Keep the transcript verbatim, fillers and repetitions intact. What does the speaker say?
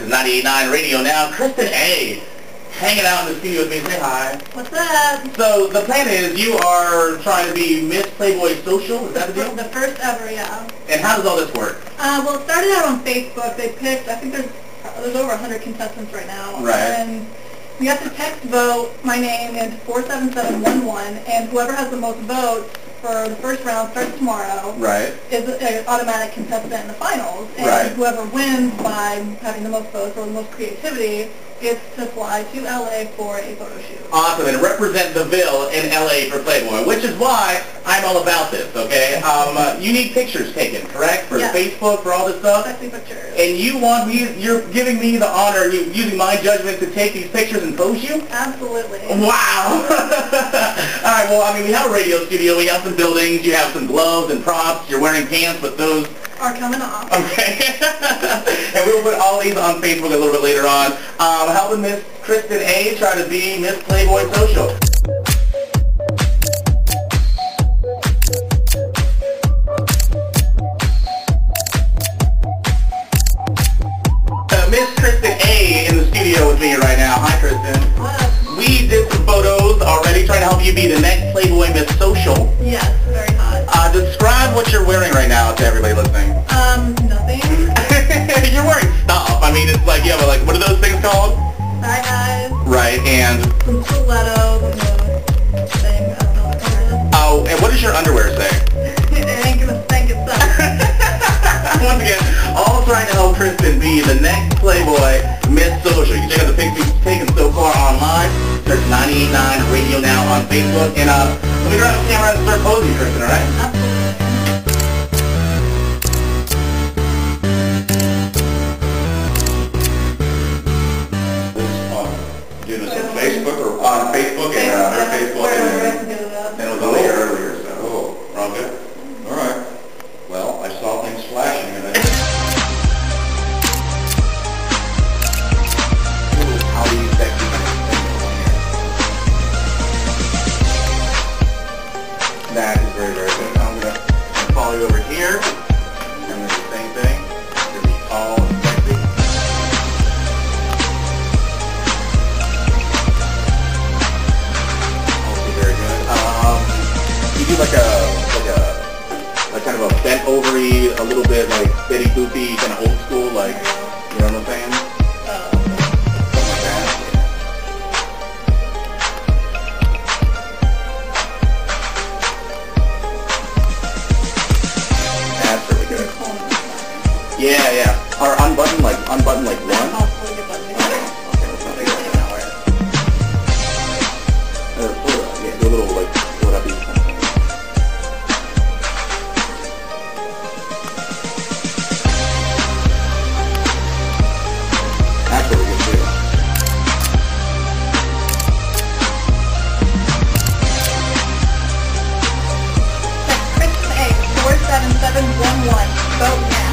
is ninety-eight point nine Radio Now. KristinA hanging out in the studio with me. Say hi. What's up? So the plan is you are trying to be Miss Playboy Social. Is that the deal? The first ever, yeah. And how does all this work? Uh, well, it started out on Facebook. They picked, I think there's there's over one hundred contestants right now. Right. And we have to text vote my name into four seven seven one one, and whoever has the most votes for the first round starts tomorrow. Right. Is an automatic contestant in the finals. And right. whoever wins by having the most votes or the most creativity gets to fly to L A for a photo shoot. Awesome, and represent the Ville in L A for Playboy, which is why I'm all about this, okay? Um, uh, you need pictures taken, correct? For yes. Facebook, for all this stuff? Sexy pictures. And you want me, you're giving me the honor, you using my judgment to take these pictures and pose you? Absolutely. Wow! Alright, well, I mean, we have a radio studio, we have some buildings, you have some gloves and props, you're wearing pants, but those are coming off. Okay. And we'll put all these on Facebook a little bit later on. Um, helping Miss KristinA try to be Miss Playboy Social. Uh, Miss KristinA in the studio with me right now. Hi, Kristin. What? We did some photos already trying to help you be the next Playboy Miss Social. Yes, very hot. Uh, describe what you're wearing right now to everybody listening. Um, nothing. You're wearing stuff. I mean, it's like, yeah, but like, what are those things called? Thigh highs. Right, and? Some stilettos and the thing, I don't know what that is. Oh, and what does your underwear say? It ain't gonna stink itself. Once again, all trying to help Kristin be the next Playboy Miss Social. You can check out the pictures taken so far online. Search ninety-eight point nine Radio Now on Facebook. And uh, let me grab the camera and start posing, Kristin, alright? Absolutely. Doing this on Facebook or on Facebook and uh, her Facebook and then it was only earlier, so oh, we're all good. All right. Well, I saw things flashing and I. Ooh, how do you sexy That is very very good. I'm gonna follow you over here and then the same thing. It's gonna be tall and sexy. Do like a like a like kind of a bent ovary, a little bit like Betty Boopy, kind of old school, like you know what I'm saying? Oh. Something like that. That's really good. Yeah, yeah. Or unbutton like unbutton like one. Okay, let's not do that now. Right? Yeah, do a little like whatever you want. That's really good too. KristinA, four seven seven one one. Vote now.